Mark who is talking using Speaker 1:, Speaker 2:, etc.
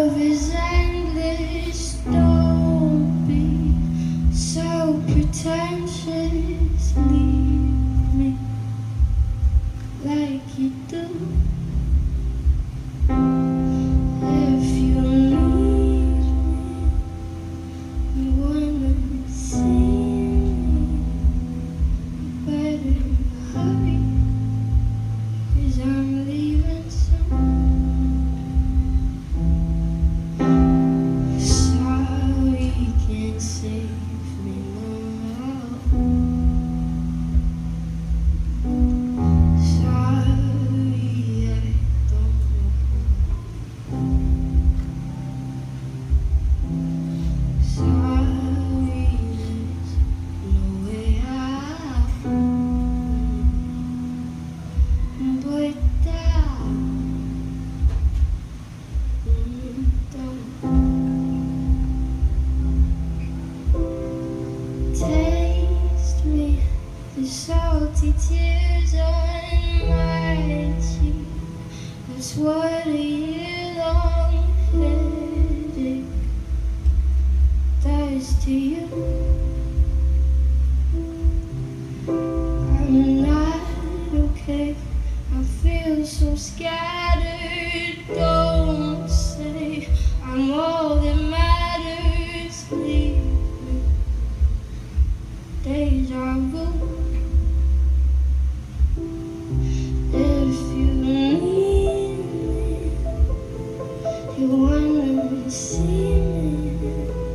Speaker 1: Love is endless, don't be so pretentious. Leave me like you do. If you need me, you wanna see me, better hurry, 'cause I'm leaving soon. Sorry, can't save me now. Sorry, I don't know. Sorry, there's no way out. But taste me, the salty tears on my cheek. That's what a year-long headache does to you. I'm not okay, I feel so scattered. Don't say I'm all that matters. Leave me. Deja vu. If you need me, you wanna see me.